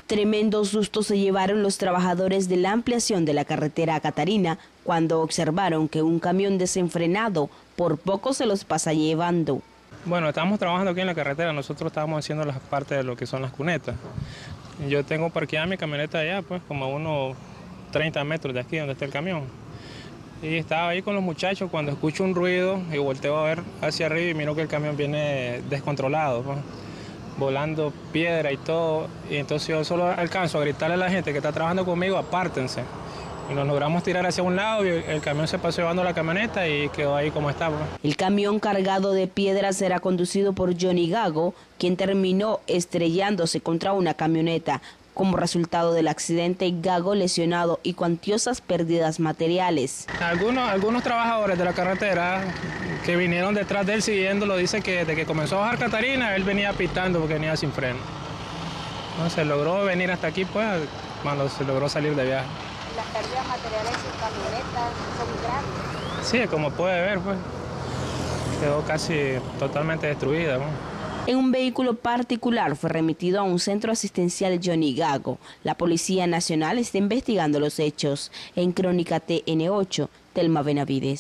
Tremendo susto se llevaron los trabajadores de la ampliación de la carretera a Catarina cuando observaron que un camión desenfrenado por poco se los pasa llevando. Bueno, estamos trabajando aquí en la carretera, nosotros estábamos haciendo las partes de lo que son las cunetas. Yo tengo parqueada mi camioneta allá, pues como a unos 30 metros de aquí donde está el camión. Y estaba ahí con los muchachos cuando escucho un ruido y volteo a ver hacia arriba y miro que el camión viene descontrolado, pues, volando piedra y todo. Y entonces yo solo alcanzo a gritarle a la gente que está trabajando conmigo, apártense. Y nos logramos tirar hacia un lado y el camión se pasó llevando la camioneta y quedó ahí como estaba. El camión cargado de piedras era conducido por Johnny Gago, quien terminó estrellándose contra una camioneta. Como resultado del accidente, Gago lesionado y cuantiosas pérdidas materiales. Algunos trabajadores de la carretera que vinieron detrás de él siguiéndolo dicen que desde que comenzó a bajar Catarina, él venía pitando porque venía sin freno. Entonces logró venir hasta aquí, pues, cuando se logró salir de viaje. ¿Las pérdidas materiales en su camioneta son grandes? Sí, como puede ver, pues, quedó casi totalmente destruida, ¿no? En un vehículo particular fue remitido a un centro asistencial Johnny Gago. La Policía Nacional está investigando los hechos. En Crónica TN8, Telma Benavides.